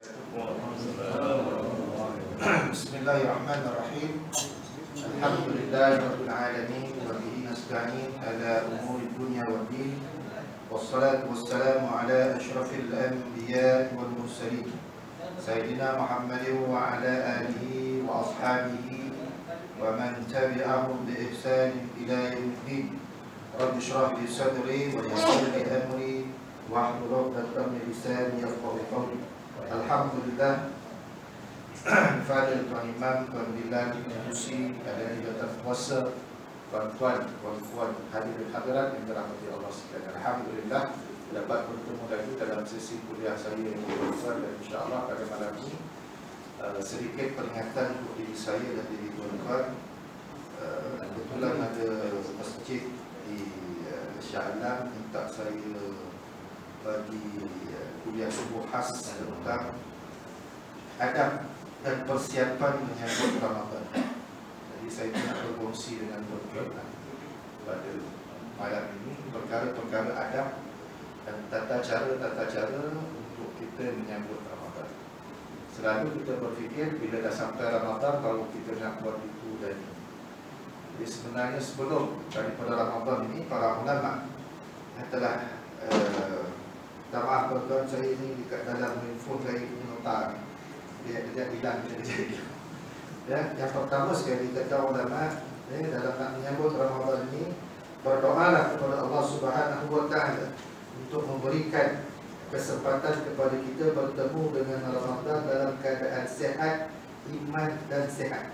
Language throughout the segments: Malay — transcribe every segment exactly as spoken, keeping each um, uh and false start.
Bismillahirrahmanirrahim. Alhamdulillahi rabbil alamin wa bihi nasta'in ala umuri dunya waddin. Wassalatu wassalamu ala asyrafil anbiya'i wal mursalin Sayyidina Muhammadin wa ala alihi wa ashabihi wa man tabi'ahum bi ihsanin ila yaumiddin. Rabbi shrah li sadri wa yassir li amri wahlul 'uqdatam min lisani yafqahu qawli. Alhamdulillah, Fadil Tuan Imam, Tuan Bilal, Musi, ada di atas puasa, tuan-tuan, puan-puan, hadirin hadirat yang dirahmati Allah sekalian. Alhamdulillah dapat bertemu lagi dalam sesi kuliah saya yang berkuasa, dan insya-Allah pada malam ini uh, sedikit peringatan untuk diri saya dan diri tuan-tuan. Uh, kebetulan ada masjid di uh, Shah Alam minta saya bagi uh, kuliah subuh khas tentang adab dan persiapan menyambut Ramadan. Jadi saya nak berkongsi dengan tuan-tuan pada malam ini perkara-perkara adab dan tata cara-tata cara untuk kita menyambut Ramadan. Selalu kita berfikir bila dah sampai Ramadan baru kita nak buat itu dan ini. Jadi sebenarnya sebelum daripada Ramadan ini para ulama telah uh, tak maaf tuan-tuan, saya ini dekat dalam info saya ini nota dia dia bilang dia jadi. Ya, yang pertama sekali kata ulama, ya, dalam nak menyambut Ramadan ini berdoalah kepada Allah Subhanahu wa taala untuk memberikan kesempatan kepada kita bertemu dengan Ramadan dalam keadaan sehat, iman dan sehat.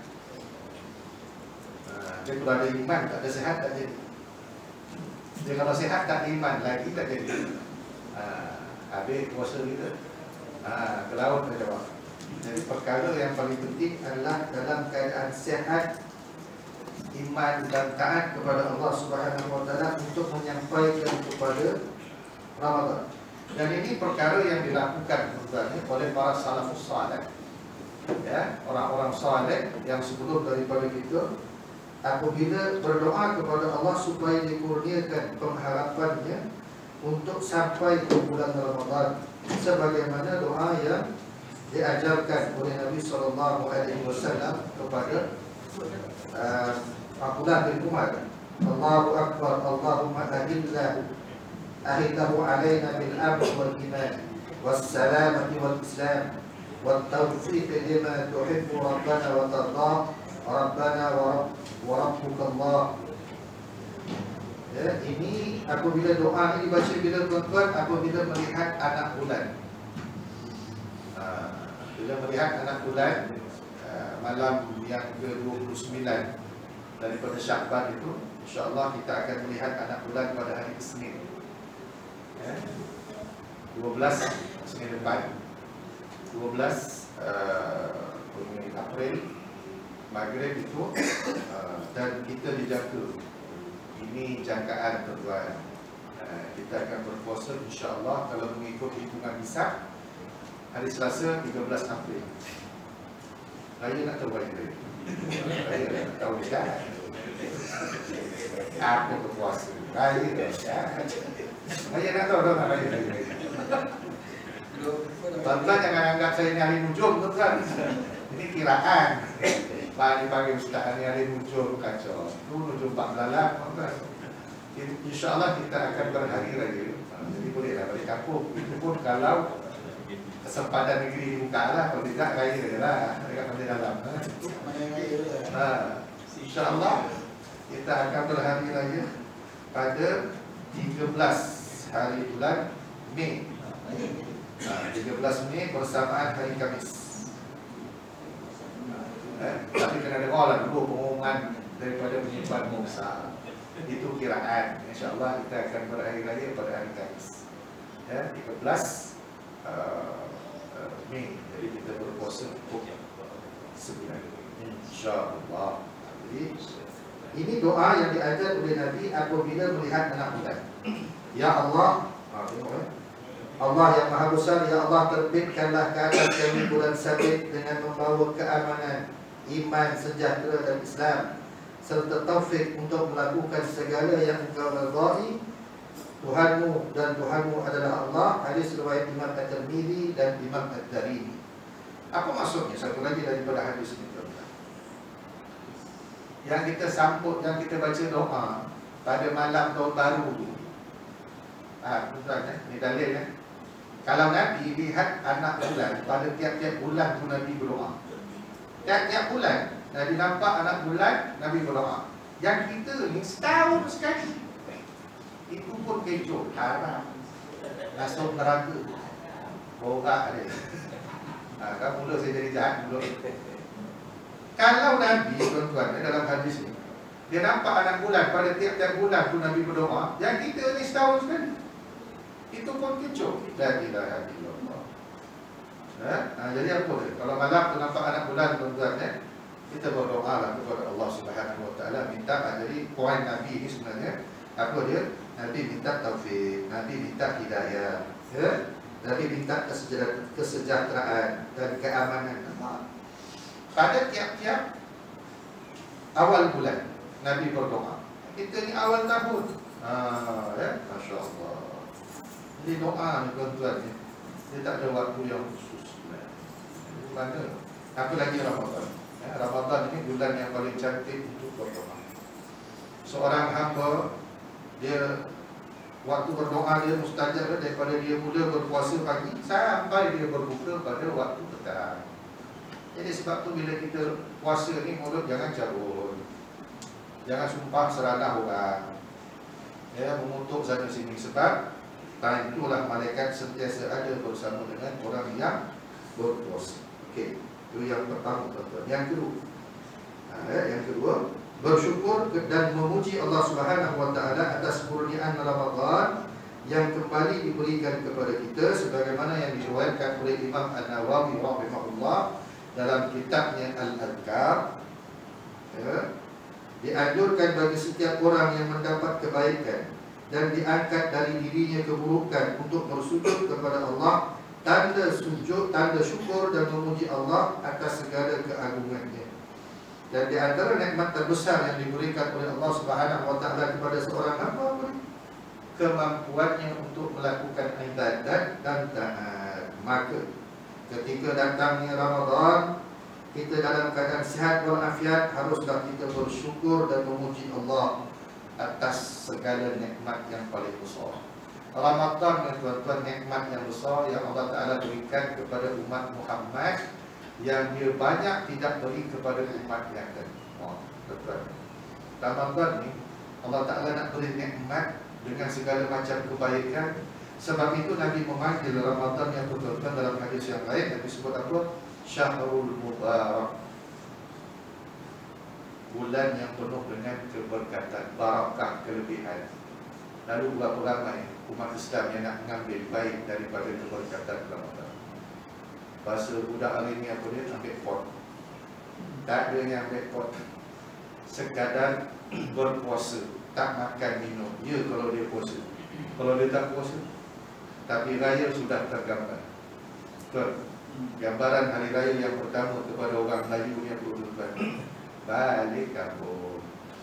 Ha, dia kalau ada iman tak ada sehat tak jadi. Dia kalau sehat tak ada iman lagi tak jadi. Ha, habis puasa kita. Ha, ke laut ke jawab. Jadi perkara yang paling penting adalah dalam keadaan sehat, iman dan taat kepada Allah Subhanahu wa taala untuk menyampaikan kepada Ramadan. Dan ini perkara yang dilakukan sebenarnya oleh para salafus saleh. Ya, orang-orang saleh yang sebelum daripada kita apabila berdoa kepada Allah supaya dikurniakan pengharapannya untuk sampai ke bulan Ramadan, sebagaimana doa yang diajarkan oleh Nabi sallallahu alaihi wasallam kepada uh, Abdullah bin Umar. Allahu akbar, Allahumma adillahu ahillahu alaina bil amn wal iman was salamati wal islam wat tawfiq lima tuhibbu rabbana wa tarda rabbana wa rabbuka Allah. Ya, ini apabila doa ini dibaca bila tuan-tuan apabila melihat anak bulan. Uh, bila melihat anak bulan uh, malam yang ke dua puluh sembilan daripada Syakban itu, insya-Allah kita akan melihat anak bulan pada hari Isnin. Ya. dua belas Isnin depan. dua belas uh, April Maghrib itu uh, dan kita dijaga. Ini jangkaan tuan-tuan. Uh, kita akan berpuasa insya-Allah kalau mengikut hitungan hisab hari Selasa tiga belas April. Raya nak tahu hari raya? Raya nak tahu dah. Apa berpuasa? Raya dah. Raya nak tahu dah raya raya. Tuan-tuan jangan anggap saya ni ahli nujum tuan-tuan. Ini kiraan. Pagi-pagi ustaz hari hari nujum kacau. Itu nujum Pak Belalang tuan-tuan. InsyaAllah kita akan berhari raya. Jadi bolehlah balik kampung. Itu pun kalau kesempatan negeri dibuka lah, kalau tidak raya je lah dekat pantai dalam. Ha, insya-Allah kita akan berhari raya pada tiga belas hari bulan Mei. Ha, tiga belas Mei bersamaan hari Khamis. Eh, tapi kena dengar lah dulu pengumuman daripada penyimpan Musa. Itu kiraan. Insya-Allah kita akan berhari raya pada hari Khamis. Ya, tiga belas uh, Mei, jadi kita berpuasa untuk sebulan insya-Allah. Jadi ini doa yang diajar oleh Nabi apabila melihat anak bulan. Ya Allah, Allah yang Maha Besar, ya Allah, terbitkanlah ke atas kami bulan sabit dengan membawa keamanan, iman, sejahtera dan Islam, serta taufik untuk melakukan segala yang Engkau redai. Tuhanmu dan Tuhanmu adalah Allah. Hadis riwayat Imam At-Tirmidzi dan Imam Ad-Darimi. Apa maksudnya? Satu lagi daripada hadis ini, yang kita sambut, yang kita baca doa pada malam tahun baru tu. Ah, tuan eh, ni dalil eh. Kalau Nabi lihat anak bulan, pada tiap-tiap bulan tu Nabi berdoa. Tiap-tiap bulan Nabi nampak anak bulan, Nabi berdoa. Yang kita ni setahun sekali. Itu pun kecoh, haram. Masuk neraka. Borak dia. Ha, kan mula saya jadi jahat dulu. Kalau Nabi, tuan-tuan, dalam hadis ni, dia nampak anak bulan, pada tiap-tiap bulan tu Nabi berdoa. Yang kita ni setahun sekali. Itu pun kecoh. La ilaha illallah. Ha? Ha, jadi apa dia? Kalau malam tu nampak anak bulan, tuan-tuan, eh, kita berdoa lah kepada Allah Subhanahu Wa Taala, minta. Ha, jadi poin Nabi ni sebenarnya apa dia? Nabi minta taufik, Nabi minta hidayah, ya? Nabi minta kesejahteraan dan keamanan. Pada tiap-tiap awal bulan Nabi berdoa. Kita ni awal tahun. Ah, ya, Masya Allah. Jadi doa ni tuan-tuan ni, dia tak ada waktu yang khusus. Mana? Apa lagi Ramadan? Ya, Ramadan ini bulan yang paling cantik untuk berdoa. Seorang hamba, dia waktu berdoa dia mustajab daripada dia mula berpuasa pagi sampai dia berbuka pada waktu petang. Jadi sebab tu bila kita puasa ni, mulut jangan carut, jangan sumpah seranah orang, ya, mengutuk sana sini. Sebab time itulah malaikat sentiasa ada bersama dengan orang yang berpuasa. Okey, itu yang pertama, tuan-tuan. Yang kedua, ha, yang kedua, bersyukur dan memuji Allah Subhanahu Wa Taala atas kurniaan Ramadan yang kembali diberikan kepada kita, sebagaimana yang diriwayatkan oleh Imam An-Nawawi rahimahullah dalam kitabnya Al-Adhkar. Ya, dianjurkan bagi setiap orang yang mendapat kebaikan dan diangkat dari dirinya keburukan untuk bersujud kepada Allah, tanda sujud, tanda syukur dan memuji Allah atas segala keagungannya. Dan di antara nikmat terbesar yang diberikan oleh Allah Subhanahu Wa Taala kepada seorang hamba, kemampuannya untuk melakukan ibadat dan taat. Maka ketika datangnya Ramadan, kita dalam keadaan sihat walafiat, haruslah kita bersyukur dan memuji Allah atas segala nikmat yang paling besar. Ramadan, tuan-tuan, nikmat yang besar yang Allah Ta'ala berikan kepada umat Muhammad, yang dia banyak tidak beri kepada umat yang lain. Oh, tuan-tuan, Ramadan ni Allah Ta'ala nak beri nikmat dengan segala macam kebaikan. Sebab itu Nabi memanggil Ramadan yang tuan-tuan dalam hadis yang lain, Nabi sebut apa? Syahrul Mubarak, bulan yang penuh dengan keberkatan, barakah, kelebihan. Lalu berapa ramai umat Islam yang nak mengambil baik daripada keberkatan Ramadan. Bahasa budak hari ni apa dia? Ambil pot. Tak ada yang ambil pot. Sekadar berpuasa, tak makan minum. Ya, kalau dia puasa. Kalau dia tak puasa, tapi raya sudah tergambar. Betul. Gambaran hari raya yang pertama kepada orang Melayu ni apa, tuan-tuan? Balik kampung.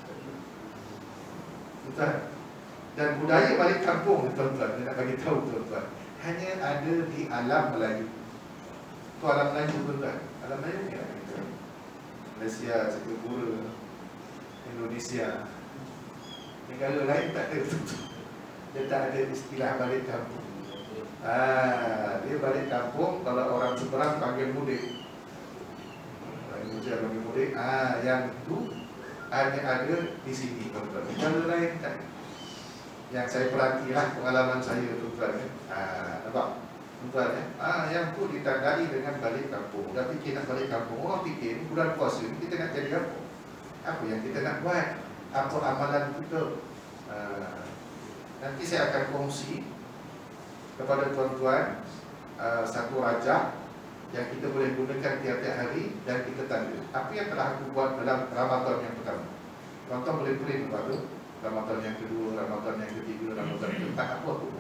Betul. Dan budaya balik kampung, tuan-tuan, dia nak bagi tahu, tuan-tuan, hanya ada di alam Melayu. Itu alam Melayu, tuan-tuan. Alam Melayu ni ada. Malaysia, Singapura, Indonesia. Negara lain tak ada, tuan-tuan. Dia tak ada istilah balik kampung. Ah, dia balik kampung, kalau orang seberang panggil mudik. Orang Indonesia panggil mudik. Ah, yang itu hanya ada di sini, tuan-tuan. Negara lain tak. Yang saya perhatilah pengalaman saya, tuan-tuan. Ah, nampak? Tuan-tuan, ya? Ah, yang tu ditandai dengan balik kampung. Dah fikir nak balik kampung, orang fikir bulan puasa ni kita nak jadi apa? Apa yang kita nak buat? Apa amalan kita? Ah, nanti saya akan kongsi kepada tuan-tuan uh, satu rajah yang kita boleh gunakan tiap-tiap hari dan kita tanda. Apa yang telah aku buat dalam Ramadan yang pertama. Tuan-tuan boleh print apa tu? Ramadan yang kedua, Ramadan yang ketiga, Ramadan yang keempat, apa tu?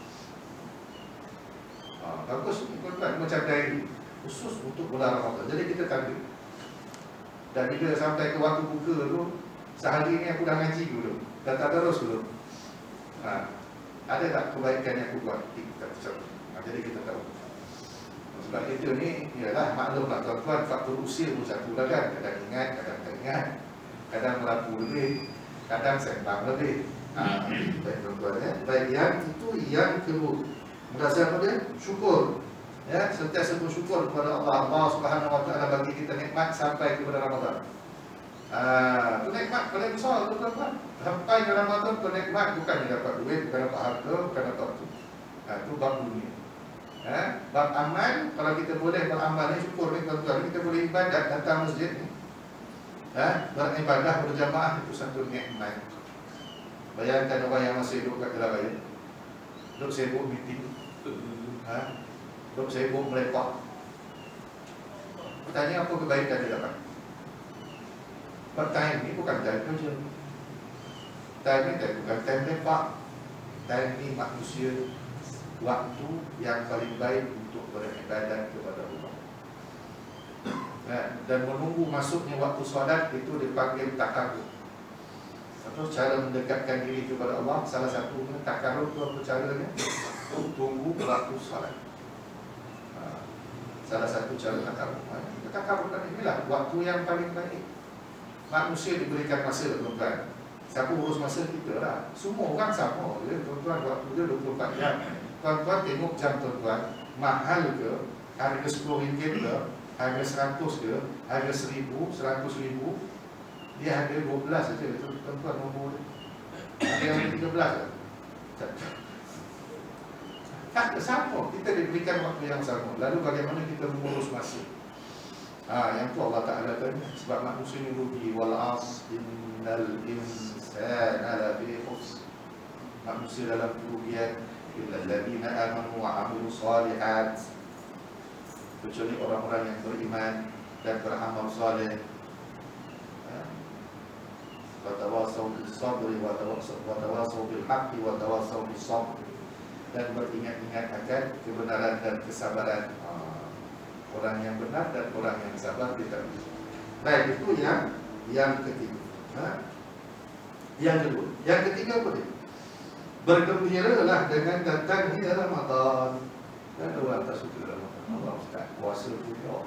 Ah, bagus, tuan-tuan, macam diary khusus untuk bulan Ramadan. Jadi kita tanda. Dan bila sampai ke waktu buka tu, sehari ni aku dah ngaji dulu, dah tak terus dulu. Ah, ada tak kebaikan yang aku buat? Kita tahu. Nah, jadi kita tahu. Sebab kita ni, ialah maklumlah tuan-tuan, faktor usia pun satu lah kan. Kadang ingat, kadang tak ingat, kadang merapu lebih, kadang sembang lebih. Ha, baik tuan-tuan ya. Baik, yang itu yang kedua. Merasa apa dia? Syukur. Ya, sentiasa bersyukur kepada Allah. Allah Subhanahu Wa Taala bagi kita nikmat sampai kepada Ramadan. Ah, tu nikmat paling besar tu tuan-tuan. Sampai ke Ramadan tu nikmat, bukan dapat duit, bukan dapat harta, bukan dapat tu. Ha, tu bab dunia. Ha, bab amal, kalau kita boleh beramal ni, syukur ni tuan-tuan, kita boleh ibadat, datang masjid ni. Ha, beribadah berjamaah itu satu nikmat. Bayangkan orang yang masih duduk kat jalan raya, duduk sibuk meeting, ha, duduk sibuk melepak. Bertanya apa kebaikan dia dapat? Sebab time ni bukan time kerja, time ni bukan time lepak. Time ni manusia, waktu yang paling baik untuk beribadat kepada Allah. Dan menunggu masuknya waktu solat itu dipanggil takarrub. Atau cara mendekatkan diri kepada Allah, salah satunya takarrub itu apa caranya? Tunggu waktu solat. Salah satu cara takarrub. Takarrub kan inilah waktu yang paling baik. Manusia diberikan masa, tuan-tuan. Siapa urus masa kita lah. Semua orang sama ya, tuan-tuan, waktu dia dua puluh empat jam. Tuan-tuan tengok jam tuan-tuan, mahal ke, harga sepuluh ringgit ke, harga seratus ke, harga seribu, seratus ribu, dia harga dua belas saja, tuan-tuan nombor dia. Ada yang tiga belas kan? Tak sama, kita diberikan waktu yang sama. Lalu bagaimana kita mengurus masa? Ha, yang tu Allah Ta'ala tanya. Sebab manusia ni rugi. Wal as innal insana lafi khusr. Manusia dalam kerugian. Illa alladhina amanu wa amilu salihat. Kecuali orang-orang yang beriman dan beramal saleh. Wa tawasaw bis sabri wa tawasaw bil haqqi wa tawasaw bis sabr. Dan beringat-ingat akan kebenaran dan kesabaran. Orang yang benar dan orang yang sabar kita. Baik, itu yang yang ketiga. Ha? Yang kedua, yang ketiga apa dia? Bergembiralah dengan datangnya Ramadan. Dan orang tak suka Ramadan. Allah Ustaz, puasa punya.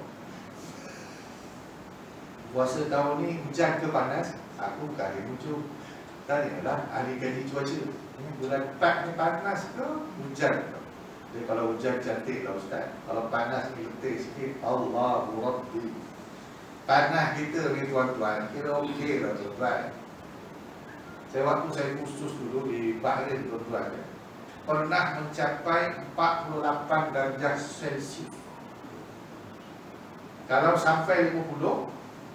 Puasa tahun ni hujan ke panas? Aku bukan ahli muncul. Tanyalah ahli kaji cuaca. Ini bulan empat ni panas ke hujan ke? Jadi kalau hujan cantik lah Ustaz. Kalau panas letih sikit, Allahu Rabbi. Panas kita ni tuan-tuan, kira okey lah tuan-tuan. Saya waktu saya khusus dulu di Bahrain tuan-tuan, pernah mencapai empat puluh lapan darjah Celsius. Kalau sampai lima puluh,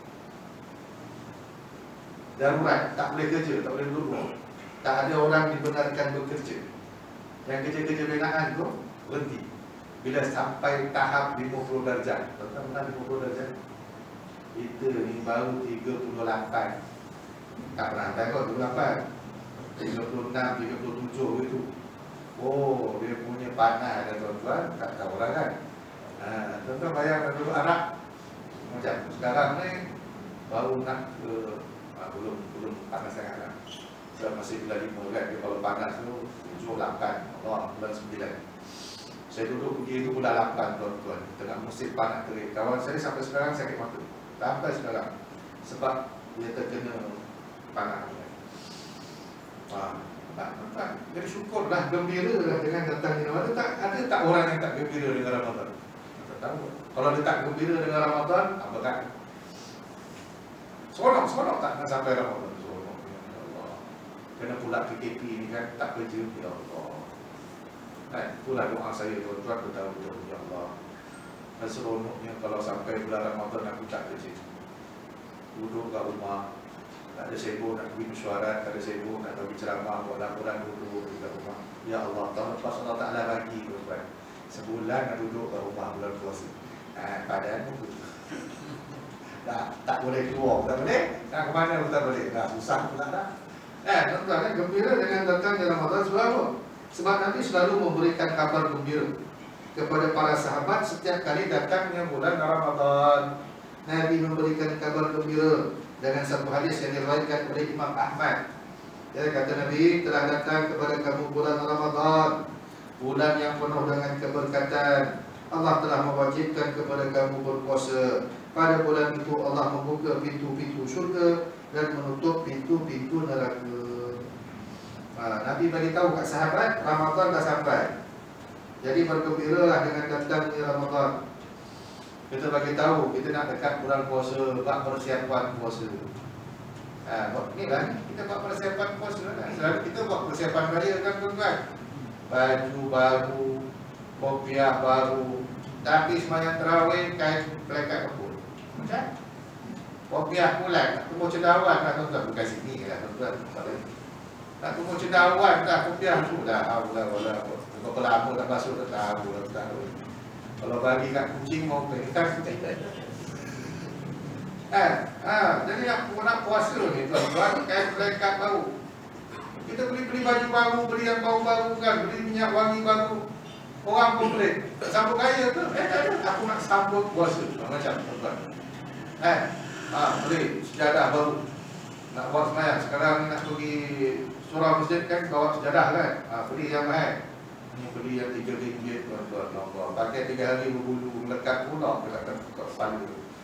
darurat, tak boleh kerja, tak boleh duduk. Tak ada orang dibenarkan bekerja. Yang kerja-kerja binaan tu berhenti. Bila sampai tahap lima puluh darjah. Tuan-tuan pernah lima puluh darjah? Kita ni baru tiga puluh lapan. Tak pernah tengok tiga puluh lapan, tiga puluh enam, tiga puluh tujuh gitu. Oh, dia punya panas ada tuan-tuan. Tak tahu lah kan. Ha, tuan-tuan bayangkan dulu Arab macam sekarang ni baru nak ke ha, belum belum panas sangat lah. Sebab masih bulan lima kan. Dia kalau panas tu tujuh, lapan, Allah, bulan sembilan. Saya duduk pergi itu bulan lapan tuan-tuan, tengah musim panas terik. Kawan saya sampai sekarang sakit mata. Sampai sekarang. Sebab dia terkena panas. Wah, tak, tak. Jadi syukurlah, gembiralah dengan datangnya Ramadan. Tak, ada tak orang yang tak gembira dengan Ramadan? Tak tahu. Kalau dia tak gembira dengan Ramadan, apa kan? Seronok-seronok tak nak sampai Ramadan. Seronok, ya Allah. Kena pula P K P ni kan, tak kerja, ya Allah. Kan, itulah doa saya tuan-tuan, betul-betul, ya Allah. Dan seronoknya kalau sampai bulan Ramadan aku tak kerja. Duduk kat rumah, tak ada sibuk nak pergi mesyuarat, tak ada sibuk nak pergi ceramah, buat laporan, duduk di rumah. Ya Allah, tahun lepas Allah Ta'ala bagi tuan-tuan, sebulan nak duduk kat rumah bulan puasa. Ha, badan pun tak, tak boleh keluar, tak boleh. Nak ke mana pun tak boleh. Dah susah pula dah. Eh, tuan-tuan kan gembira dengan datangnya Ramadan sebab apa? Sebab Nabi selalu memberikan kabar gembira kepada para sahabat setiap kali datangnya bulan Ramadan. Nabi memberikan kabar gembira dengan satu hadis yang diriwayatkan oleh Imam Ahmad. Ya, kata Nabi, telah datang kepada kamu bulan Ramadan, bulan yang penuh dengan keberkatan, Allah telah mewajibkan kepada kamu berpuasa. Pada bulan itu Allah membuka pintu-pintu syurga dan menutup pintu-pintu neraka. Ha, Nabi bagi tahu kat sahabat, Ramadan dah sampai. Jadi bergembiralah dengan datangnya Ramadan. Kita bagi tahu kita nak dekat bulan puasa, buat persiapan puasa. Ha, ni lah kita buat persiapan puasa lah. Selalu kita buat persiapan raya kan tuan-tuan. Baju baru, kopiah baru. Tapi semayang terawih kain pelekat kebun. Macam? Kopiah pulang, nak tunggu cendawan lah tuan-tuan. Bukan sini lah tuan-tuan. Nak tunggu cendawan dah kopiah tu dah. Allah Allah. Kalau lama tak basuh tak tahu lah tahu. Kalau bagi kat kucing mau pekan kita. Eh, ah, jadi nak nak puasa ni tuan-tuan, kain pelekat baru. Kita beli-beli baju baru, beli yang baru-baru kan, beli minyak wangi baru. Orang pun beli. Tak sambut raya tu. Eh, tak ada. Aku nak sambut puasa. Macam tuan-tuan. Eh, ah, beli sejadah baru. Nak buat semayang. Sekarang ni nak pergi surau masjid kan, bawa sejadah kan. Ah, beli yang mahal. Ni beli yang tiga ringgit tuan-tuan. Pakai tiga hari berbulu, melekat pula dekat kepala.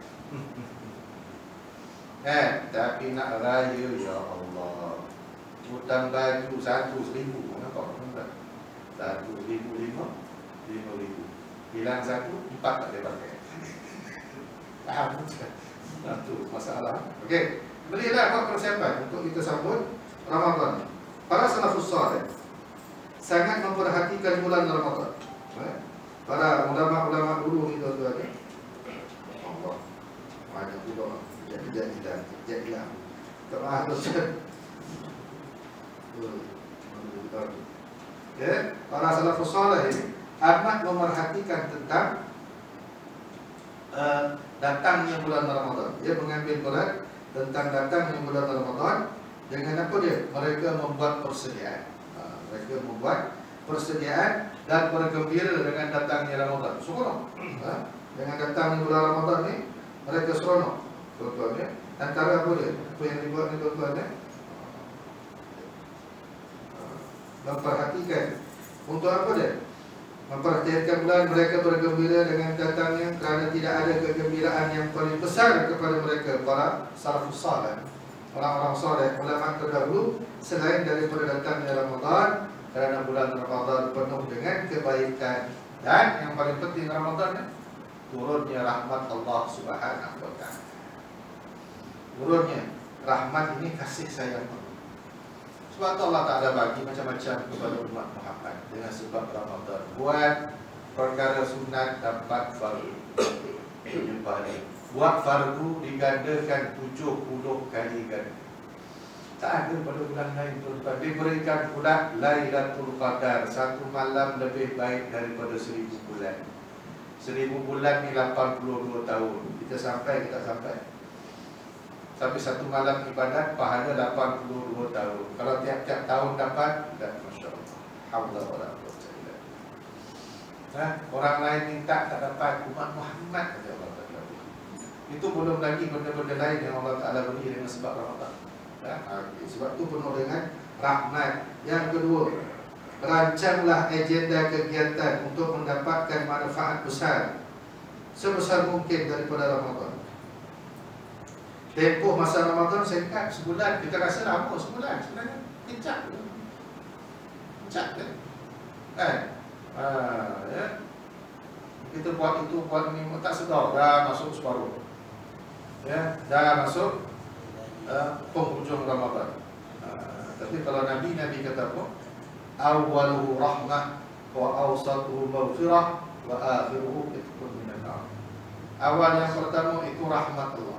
Eh, tapi nak raya ya Allah. Hutang baju satu seribu. Nampak tuan-tuan? Satu seribu lima, lima ribu. Hilang satu, empat tak boleh pakai. Faham tak? Itu masalah. Okey, belilah buat persiapan untuk kita sambut Ramadan. Para salafus saleh sangat memperhatikan bulan Ramadan. Para ulama-ulama dulu ni tuan-tuan ni. Allah. Banyak pula kejadian kita, kejadian. Tak maaf tuan. Ya, para salafus saleh ini amat memerhatikan tentang uh, datangnya bulan Ramadan. Dia mengambil bulan tentang datangnya bulan Ramadan dengan apa dia? Mereka membuat persediaan. Uh, mereka membuat persediaan dan bergembira dengan datangnya Ramadan. Seronok. Uh, dengan datangnya bulan Ramadan ni mereka seronok. Tuan-tuan ya. Antara apa dia? Apa yang dibuat ni tuan-tuan ya? Memperhatikan untuk apa dia? Memperhatikan bulan mereka bergembira dengan datangnya kerana tidak ada kegembiraan yang paling besar kepada mereka para salafus saleh, orang-orang saleh, ulama terdahulu selain daripada datangnya Ramadan, kerana bulan Ramadan penuh dengan kebaikan dan yang paling penting Ramadan turunnya rahmat Allah Subhanahu wa taala. Turunnya rahmat ini kasih sayang Allah. Sebab Allah Ta'ala bagi macam-macam kepada umat Muhammad dengan sebab Ramadan. Buat perkara sunat dapat fardu. Buat fardu digandakan tujuh puluh kali ganda. Tak ada pada bulan lain tuan-tuan. Diberikan pula Lailatul Qadar, satu malam lebih baik daripada seribu bulan. Seribu bulan ni lapan puluh dua tahun. Kita sampai, kita sampai. Tapi satu malam ibadat pahala lapan puluh dua tahun. Kalau tiap-tiap tahun dapat, dah masya-Allah. Alhamdulillah. Nah, orang lain minta tak dapat, umat Muhammad kata Allah Taala. Itu belum lagi benda-benda lain yang Allah Taala beri dengan sebab Ramadan. Nah, okay. Sebab itu penuh dengan rahmat. Yang kedua, rancanglah agenda kegiatan untuk mendapatkan manfaat besar sebesar mungkin daripada Ramadan. Tempoh masa Ramadan singkat, sebulan. Kita rasa lama sebulan. Sebenarnya kejap. Kejap kan? Kan? Ah, ya. Kita buat itu, buat ini, tak sedar. Dah masuk separuh. Ya, dah masuk uh, penghujung Ramadan. Uh, tapi kalau Nabi, Nabi kata apa? Awaluhu rahmah wa awsatuhu maghfirah wa akhiruhu itqun minan nar. Awal yang pertama itu rahmat Allah.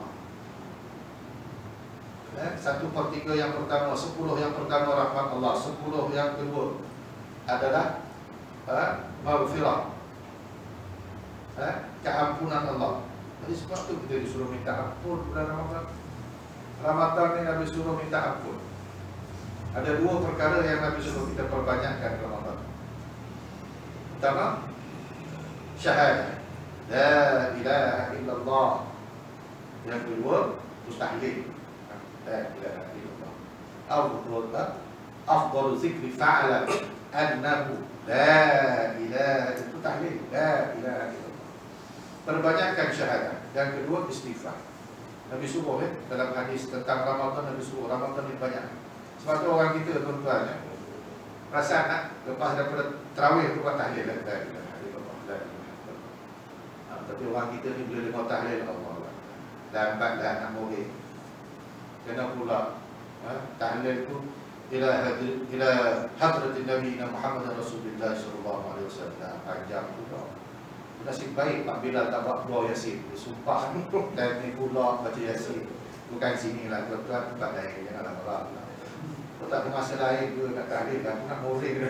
Eh, satu per tiga yang pertama, sepuluh yang pertama rahmat Allah, sepuluh yang kedua adalah eh, maghfirah, eh, keampunan Allah. Jadi sebab itu kita disuruh minta ampun bulan Ramadan. Ramadan ni Nabi suruh minta ampun. Ada dua perkara yang Nabi suruh kita perbanyakkan Ramadan. Pertama, syahadah, la ilaha illallah. Yang kedua, mustahlil. La ilaha illallah. Afdalu afdalu zikri fa'ala annahu la ilaha itu tahlil, la ilaha illallah. Perbanyakkan syahadat. Yang kedua istighfar. Nabi suruh eh, dalam hadis tentang Ramadan, Nabi suruh Ramadan ni banyak. Sebab tu orang kita tuan-tuan ya, rasa nak lepas daripada tarawih tu buat tahlil la ilaha illallah, la ilaha illallah. Ha, tapi orang kita ni bila dengar tahlil Allah lambatlah nak murid. Kena pula ha, tahlil tu ila hadir ila hadratin Nabi Muhammad Rasulullah sallallahu alaihi wasallam, panjang pula. Nasib baik Pak Bilal tak buat dua Yasin. Dia sumpah dan ni pula baca Yasin. Bukan sini lah tuan-tuan, tempat lain. Jangan lama-lama. Kau tak ada masa lain ke nak tahlil lah. Aku nak murid ke.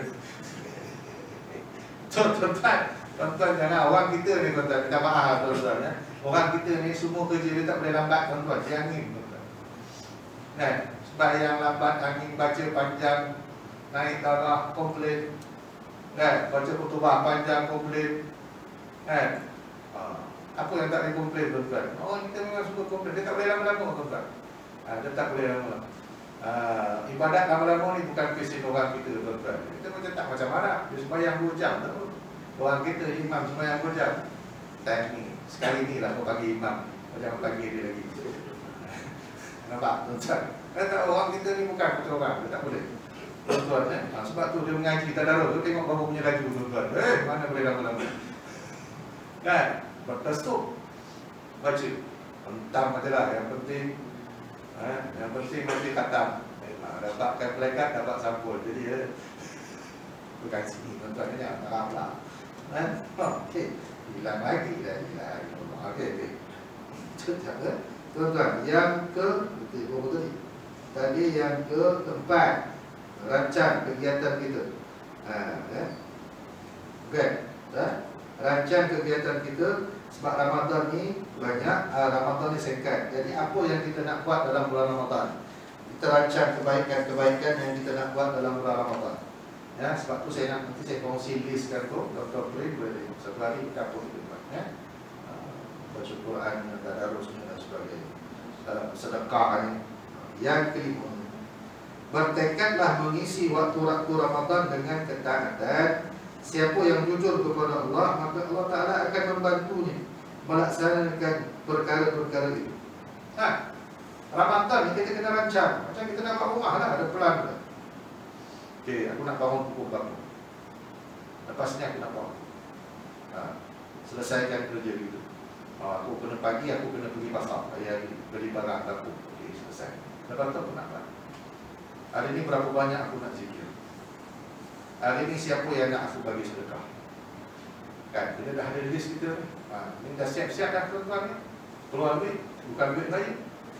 Tuan-tuan, tuan-tuan jangan. Orang kita ni tuan-tuan, minta maaf tuan-tuan ya. Orang kita ni semua kerja dia tak boleh lambat tuan-tuan. Dia angin tuan-tuan. Kan? Sebab yang lambat angin, baca panjang, naik darah, komplain. Kan? Baca khutbah panjang, komplain. Kan? Ha. Apa yang tak boleh komplain tuan-tuan? Orang kita memang suka komplain. Dia tak boleh lama-lama tuan-tuan. Ha, dia tak boleh lama. Ha, ibadat lama-lama ni bukan pesin orang kita tuan-tuan. Kita macam tak macam Arab. Dia sembahyang dua jam tu. Orang kita imam sembahyang dua jam. Time ni. Sekali ni lah kau bagi imam. Kau jangan bagi dia lagi. Nampak tuan-tuan? Kata orang kita ni bukan macam orang. Dia tak boleh. Tuan-tuan eh? Ha, sebab tu dia mengaji tadarus tu tengok baru punya laju tuan-tuan. Eh, mana boleh lama-lama. Kan? Batas tu baca hentam aja lah. Yang penting eh, yang penting mesti khatam. Eh, dapatkan pelekat, dapat sampul. Jadi eh, bukan sini tuan-tuan ni Arab lah. Eh? Oh, okey. Hilang lagi dah hilang. Okey, okey. Tuan-tuan, yang ke betul betul tadi. Tadi yang ke keempat, rancang kegiatan kita. Ha, eh? Okey. Dah? Rancang kegiatan kita. Sebab Ramadan ni banyak, uh, Ramadan ni singkat. Jadi apa yang kita nak buat dalam bulan Ramadan? Kita rancang kebaikan-kebaikan yang kita nak buat dalam bulan Ramadan. Ya, sebab tu saya nak nanti saya kongsi list kan tu, Doktor Prin boleh satu hari kita pun kita buat ya. Uh, baca Quran, tadarus dan sebagainya. Uh, sedekah ni. Yang kelima, bertekadlah mengisi waktu-waktu Ramadan dengan ketaatan. Siapa yang jujur kepada Allah, maka Allah Ta'ala akan membantunya melaksanakan perkara-perkara itu. Ha, Ramadan ni kita kena rancang. Macam kita nak buat rumah lah, ada plan lah. Okey, aku nak bangun pukul berapa. Lepas ni aku nak buat. Ha, selesaikan kerja gitu. Ha, aku kena pagi, aku kena pergi pasar. Hari beli barang aku. Okey, selesai. Lepas tu aku nak buat. Hari ni berapa banyak aku nak zikir. Hari ini siapa yang nak aku bagi sedekah. Kan, kita dah ada list kita. Ha, ini dah siap-siap dah tuan-tuan ni. Keluar duit, bukan duit raya.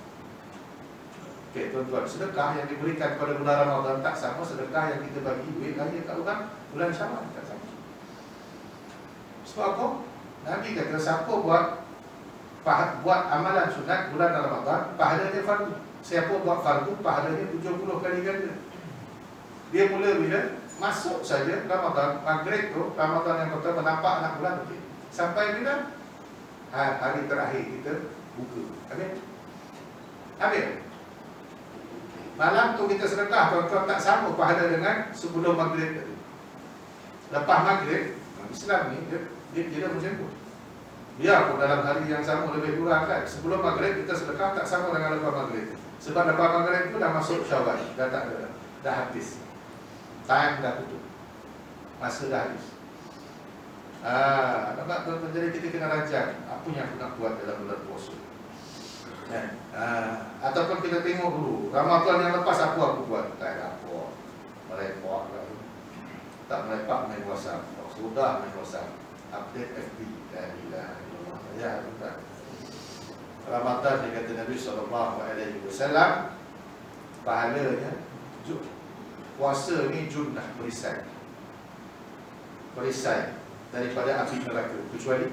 Okey tuan-tuan, sedekah yang diberikan pada bulan Ramadan tak sama sedekah yang kita bagi duit raya kat orang bulan Syawal, tak sama. Sebab apa? Nabi kata siapa buat buat amalan sunat bulan Ramadan, pahalanya fardu. Siapa buat fardu, pahalanya tujuh puluh kali ganda. Dia mula bila masuk saja Ramadan, maghrib tu, Ramadan yang pertama nampak anak bulan okay. Sampai bila? Ha, hari terakhir kita buka. Habis? Habis? Malam tu kita sedekah, tuan-tuan tak sama pahala dengan sebelum maghrib tadi. Lepas maghrib, Islam ni dia, dia tidak macam tu. Biarpun dalam hari yang sama lebih kurang kan, sebelum maghrib kita sedekah tak sama dengan lepas maghrib. Sebab lepas maghrib tu dah masuk Syawal, dah tak ada, dah habis. Time dah tutup. Masa dah habis. Ah, nampak tuan-tuan, jadi kita kena rancang apa yang aku nak buat dalam bulan puasa. Kan? Ah, ataupun kita tengok dulu Ramadan yang lepas apa aku buat. Tak ada apa. Melepak lah. Tak melepak main WhatsApp. Sudah main WhatsApp. Update F B. Dan bila ya, tuan. Ramadan yang kata Nabi sallallahu alaihi wasallam pahalanya puasa ni junnah perisai. Perisai daripada api neraka, kecuali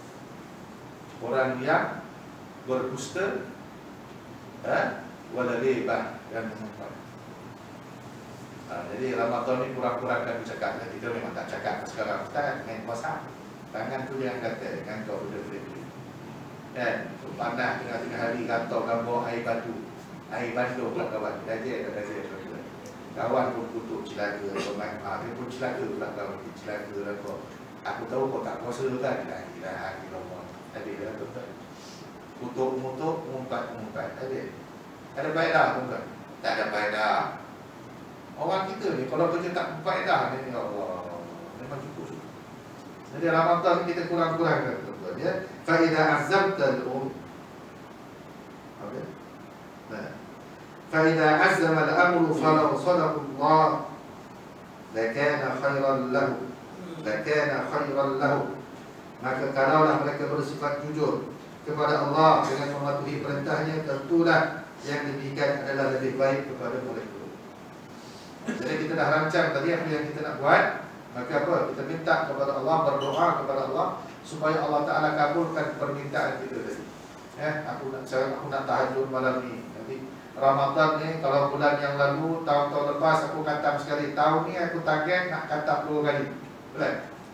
orang yang berdusta, eh, wala ghibah dan mengumpat. Ha, jadi Ramadan ni kurang-kurangkan bercakap. Kita memang tak cakap sekarang. Kita main puasa. Tangan tu yang kata, kan kau boleh boleh. Kan, panas tengah-tengah hari kantau gambar air batu. Air bandung pula kawan. Dajil tak dajil. kawan pun kutuk celaka, pemain ah, dia pun celaka pula kawan dia celaka lah kau. Aku tahu kau tak puasa kan? La ilaha illallah. Ada dah tuan. Kutuk-kutuk, mengumpat-mengumpat. Ada. Ada faedah tuan. Tak ada faedah. Orang kita ni kalau kerja tak berfaedah ni, ya Allah, memang cukup. Jadi Ramadan kita kurang-kurangkan tuan-tuan ya. Fa idza azamta al-um. Okey. Nah. Fa idza azama al-amru falau sadaqa Allah lakana khairan lahu. Lakana khairan lahu. Maka kalaulah mereka bersifat jujur kepada Allah dengan mematuhi perintahnya, tentulah yang demikian adalah lebih baik kepada mereka. Jadi kita dah rancang tadi apa yang kita nak buat. Maka apa? Kita minta kepada Allah, berdoa kepada Allah supaya Allah Ta'ala kabulkan permintaan kita tadi. Ya, aku nak saya aku nak tahajud malam ni. Nanti Ramadan ni kalau bulan yang lalu, tahun-tahun lepas aku khatam sekali. Tahun ni aku target nak khatam dua kali. Betul?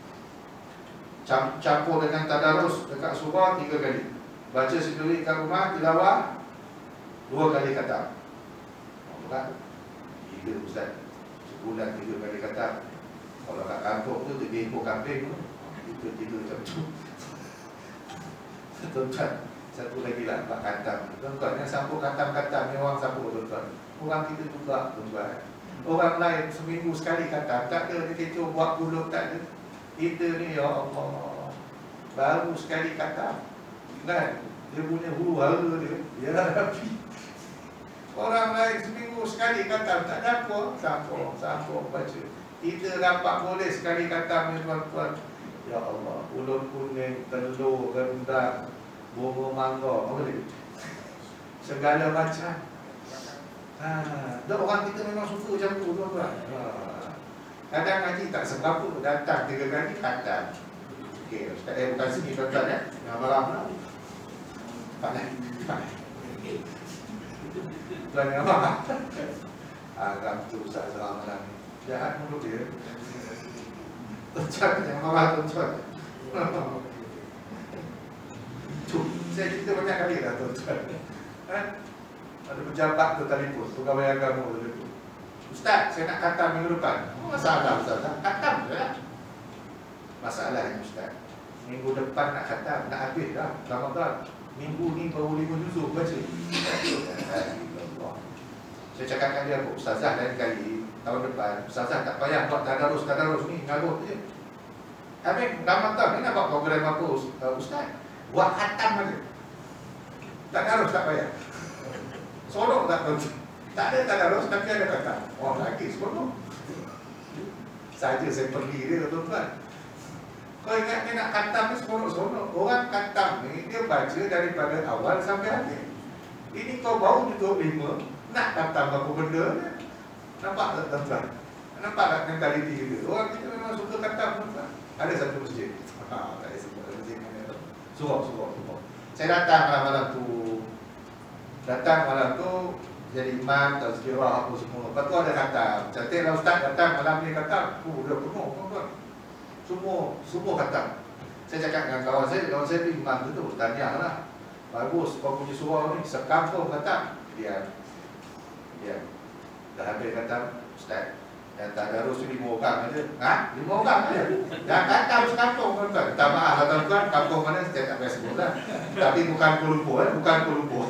Campur dengan tadarus dekat surah tiga kali. Baca sendiri kat rumah tilawah dua kali khatam. Bukan? Tiga ustaz. Sebulan tiga kali khatam. Kalau kat kampung tu tiga ekor kambing tu, itu tiga macam tu. Tuan-tuan, satu lagi lah empat khatam. Tuan-tuan, yang sambung khatam-khatam ni orang sambung tuan-tuan. Orang kita juga tuan-tuan. Orang lain seminggu sekali khatam, tak ada dia kecoh buat pulut, tak ada. Kita ni ya Allah, baru sekali khatam. Kan? Dia punya huru hara dia, dia dah rapi. Orang lain seminggu sekali khatam, tak ada apa, sambung, sambung baca. Kita dapat boleh sekali khatam ni tuan-tuan. Ya Allah, ulun kuning, telur, rendang, bunga mangga, apa boleh? Segala macam. Ha, dah orang kita memang suka macam tu tuan-tuan. Ha. Kadang ngaji tak seberapa, datang tiga kali khatam. Okey, ustaz eh bukan sini tuan-tuan ya. Jangan marah. Pandai, pandai. Tuan jangan marah. Agam tu ustaz serang malam ni. Jahat mulut dia. Tuan-tuan jangan marah tuan-tuan. Tu, saya cerita banyak kali dah tuan-tuan. Ha? Ada pejabat tu telefon, pegawai agama tu telefon. Ustaz, saya nak khatam minggu depan. Oh, masalah Ustaz, khatam je lah. Masalahnya Ustaz, minggu depan nak khatam, nak habis dah Ramadan. Minggu ni baru lima juzuk baca. Saya cakap dengan dia, Ustazah lain kali tahun depan, Ustazah tak payah buat tadarus-tadarus ni, ngarut je. Habis Ramadan ni nak buat program apa Ustaz? Buat khatam aja. Tak harus, tak payah. Sorok tak tahu. Tak ada tadarus tapi ada khatam. Oh lagi sorok. Saja saya pergi dia tuan-tuan. Kau ingat ni nak khatam ni sorok-sorok. Orang khatam ni dia baca daripada awal sampai akhir. Ini kau baru duduk lima, nak khatam apa benda ni? Nampak tak tuan-tuan? Nampak tak mentaliti dia? Orang kita memang suka khatam tuan-tuan. Ada satu masjid. Ha, tak ada sebut masjid mana tu. Surau, surau, surau. Saya datang malam-malam tu. Datang malam tu jadi imam, tazkirah apa semua. Lepas tu ada khatam. Cantiklah ustaz datang malam ni khatam. Oh, dah penuh tuan-tuan. Semua, semua khatam. Saya cakap dengan kawan saya, kawan saya tu imam tu tu, tanya lah. Bagus, kau punya surau ni sekampung khatam. Dia, dia dah habis khatam, ustaz. Dan tadarus tu lima orang aja. Ha? Lima orang aja. Dah khatam sekampung tuan-tuan. Minta maaf lah tuan-tuan, kampung mana saya tak payah sebut lah. Tapi bukan Kuala Lumpur, eh? bukan Kuala Lumpur.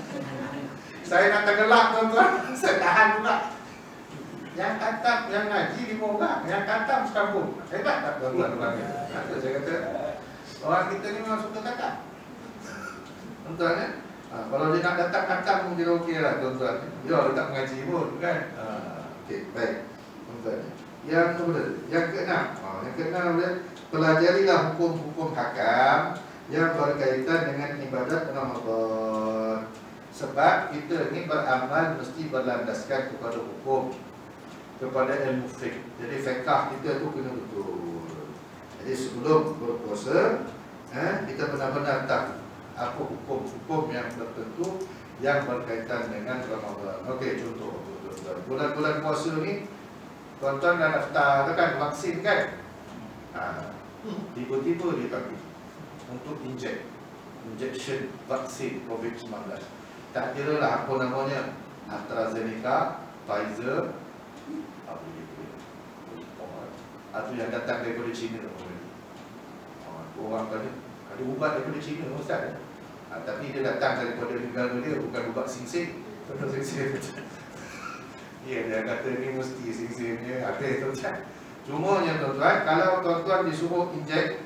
Saya nak tenggelam tuan-tuan. Saya tahan pula. Yang khatam, yang ngaji lima orang. Yang khatam sekampung. Hebat tak tuan-tuan? Kata saya kata, orang kita ni memang suka khatam. Tuan-tuan kan? Ha, kalau dia nak datang khatam pun dia okey lah tuan-tuan. Dia dia tak mengaji pun kan? Ha, okey, baik. Tuan-tuan. Yang kemudian, yang keenam. Ha, yang keenam dia, pelajarilah hukum-hukum hakam yang berkaitan dengan ibadat Ramadan. Sebab kita ni beramal mesti berlandaskan kepada hukum, kepada ilmu fiqh. Jadi fiqh kita tu kena betul. Jadi sebelum berpuasa, eh, kita benar-benar tahu apa hukum-hukum yang tertentu yang berkaitan dengan Ramadan. Okey, contoh bulan-bulan puasa ni, tuan-tuan dah daftar kan vaksin kan? Ha, tiba-tiba dia bagi untuk inject, injection vaksin COVID sembilan belas. Tak kira lah apa namanya, AstraZeneca, Pfizer, Apa dia boleh? Atau yang datang daripada China. Orang tadi ada ubat daripada China, Ustaz. Ha, tapi dia datang daripada negara dia, bukan ubat sing-sing. Betul sing-sing. Ya, dia kata ni mesti sing-singnya ada tuan-tuan. Cuma yang tuan-tuan, kalau tuan-tuan disuruh injek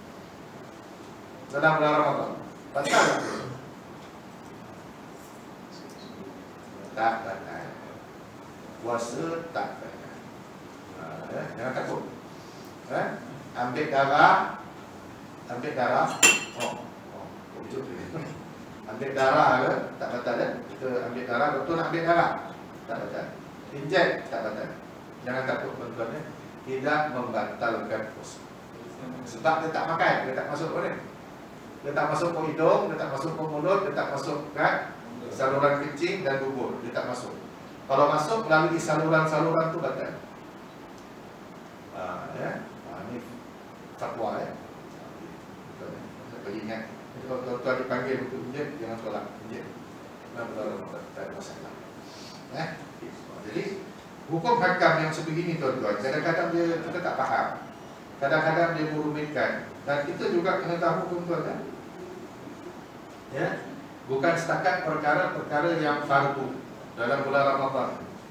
dalam bulan Ramadan, batal tak? Tak batal. Puasa tak batal. Ha, ya, jangan takut. Eh? Ambil darah, ambil darah. Oh, oh, oh ambil darah ke? Tak batal kan? Kita ambil darah, doktor nak ambil darah. Tak batal. Injek tak batal. Jangan takut tuan-tuan ya. Tidak membatalkan puasa. Sebab dia tak makan, dia tak masuk ke mana? Dia tak masuk ke hidung, dia tak masuk ke mulut, dia tak masuk ke saluran kencing dan bubur. Dia tak masuk. Kalau masuk melalui saluran-saluran tu batal. Ha, ya. Ha, ini fatwa ya. Saya bagi ingat. Kalau tuan-tuan dipanggil untuk injek, jangan tolak injek. Kenapa tak ada masalah. Eh? Jadi hukum hakam yang sebegini tuan-tuan, kadang-kadang dia kita tak faham. Kadang-kadang dia merumitkan. Dan kita juga kena tahu tuan-tuan kan? Ya. Bukan setakat perkara-perkara yang fardu dalam bulan Ramadan.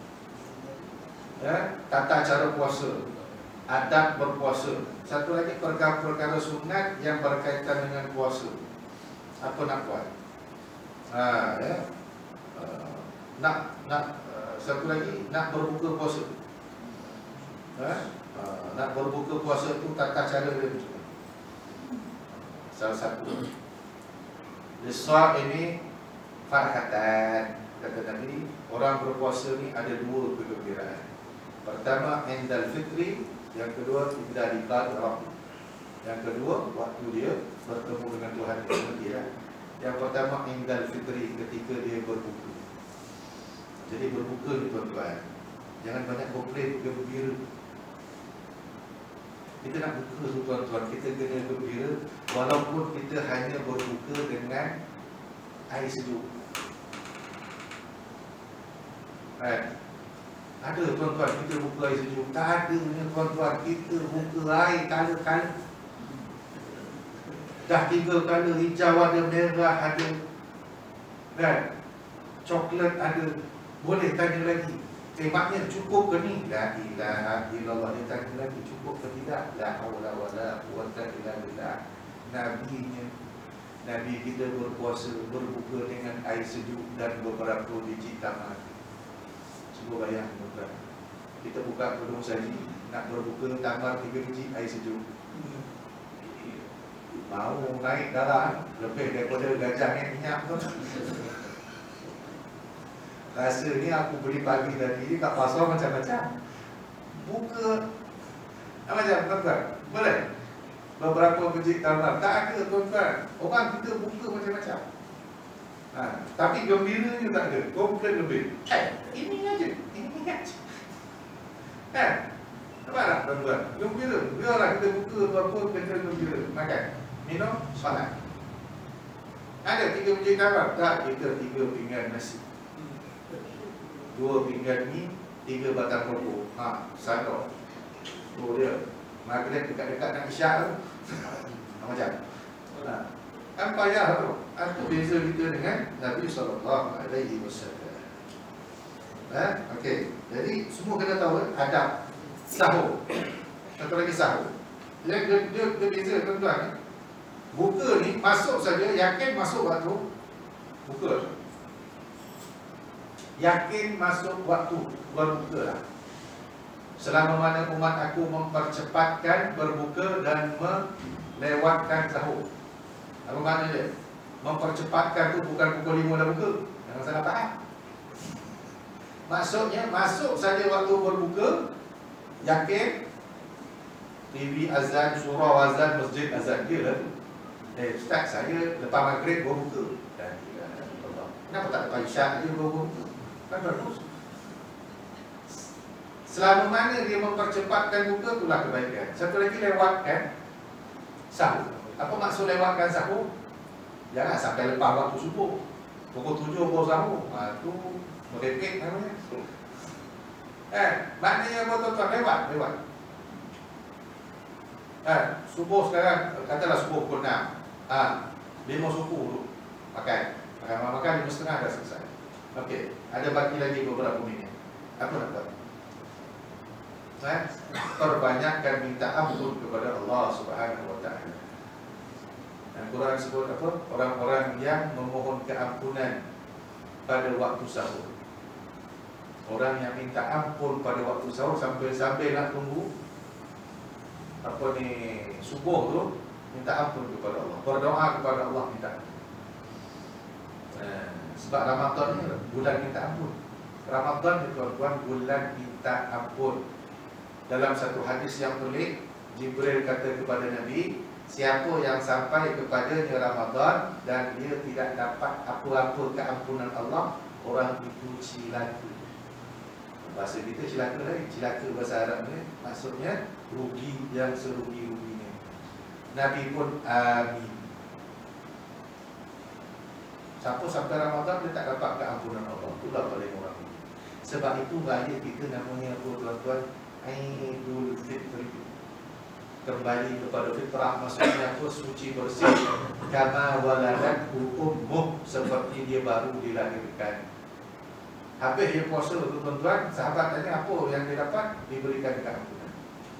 Ya, tata cara puasa, adab berpuasa. Satu lagi perkara-perkara sunat yang berkaitan dengan puasa. Apa nak buat? Ha, ya. Uh, nak nak uh, satu lagi nak berbuka puasa. Ha? Uh, nak berbuka puasa tu tata cara dia macam mana? Salah satu. Leswa ini farhatan. Kata Nabi, orang berpuasa ni ada dua kegembiraan. Pertama, indal fitri. Yang kedua, indal liqa'i Rabb. Yang kedua, waktu dia bertemu dengan Tuhan dia. Yang pertama, indal fitri, ketika dia berbuka. Jadi berbuka ni tuan-tuan, jangan banyak komplain, gembira. Kita nak buka tu tuan-tuan, kita kena gembira. Walaupun kita hanya berbuka dengan air sejuk. Kan? Ada tuan-tuan, kita buka air sejuk. Tak ada tuan-tuan, kita buka air kala-kala. Dah tiga kala, hijau ada, merah ada, kan? Coklat ada. Boleh tanya lagi, tembaknya cukup ke ni? La ilaha illallah. Dia tanya lagi, cukup ke tidak? La haula wala quwwata illa billah. Nabinya, Nabi kita berpuasa, berbuka dengan air sejuk dan beberapa biji tamar. Cuba bayang tuan-tuan, kita buka gedung saji, nak berbuka tamar tiga biji air sejuk. Mau naik darah lebih daripada gajah yang minyak tu. Rasanya aku beli pagi tadi kat pasar macam-macam. Buka macam tuan-tuan, boleh? Beberapa biji tamar. Tak ada tuan-tuan. Orang kita buka macam-macam. Ha, tapi gembiranya tak ada. Komplain lebih. Eh, ini aja, ini aja. Kan? Nampak tak tuan-tuan? Gembira. Biarlah kita buka apa kita gembira. Makan, minum, solat. Ada tiga biji tamar? Tak, kita tiga pinggan nasi. Dua pinggan ni, tiga batang rokok. Ha, satu. Tu dia. Maghrib dekat-dekat nak isyak tu. Macam. Ha. Kan payah tu. Itu beza kita dengan Nabi sallallahu alaihi wasallam. Ha? Okey. Jadi semua kena tahu adab sahur. Satu lagi sahur. Dia dia dia, dia beza tuan-tuan. Buka ni masuk saja, yakin masuk waktu buka. Yakin masuk waktu berbuka lah. Selama mana umat aku mempercepatkan berbuka dan melewatkan sahur. Apa makna dia? Mempercepatkan tu bukan pukul lima dah buka. Jangan salah faham. Maksudnya masuk saja waktu berbuka, yakin T V azan, surau azan, masjid azan dia lah tu. Eh Ustaz, saya lepas maghrib berbuka. Kenapa tak lepas isyak dia berbuka? Kan bagus. Selama mana dia mempercepatkan buka, itulah kebaikan. Satu lagi, lewatkan sahur. Apa maksud lewatkan sahur? Jangan sampai lepas waktu subuh. Pukul tujuh baru sahur. Ha, itu merepek namanya. Eh, maknanya apa tuan-tuan? Lewat, lewat. Eh, subuh sekarang, katalah subuh pukul enam. Ah, lima subuh tu makan. Makan makan lima setengah dah selesai. Okey, ada baki lagi beberapa minit. Apa nak buat? Eh, perbanyakkan minta ampun kepada Allah Subhanahu Wa Taala. Dan Quran sebut apa? Orang-orang yang memohon keampunan pada waktu sahur. Orang yang minta ampun pada waktu sahur sampai-sampai nak tunggu apa ni subuh tu, minta ampun kepada Allah, berdoa kepada Allah minta ampun. Eh, sebab Ramadan ni bulan minta ampun. Ramadan ni tuan-tuan bulan minta ampun. Dalam satu hadis yang pelik, Jibril kata kepada Nabi, siapa yang sampai kepadanya Ramadan dan dia tidak dapat apa-apa keampunan Allah, orang itu cilaka. Bahasa kita cilaka lain, cilaka bahasa Arab ni maksudnya rugi yang serugi-ruginya. Nabi pun amin. Siapa sampai Ramadan dia tak dapat keampunan Allah, itulah paling orang. Sebab itu raya kita namanya apa tuan-tuan? Aidul Fitri. Kembali kepada fitrah, maksudnya apa? Suci bersih. Kama waladathu ummuh, seperti dia baru dilahirkan. Habis dia puasa tu tuan-tuan, sahabat tanya apa yang dia dapat? Diberikan keampunan.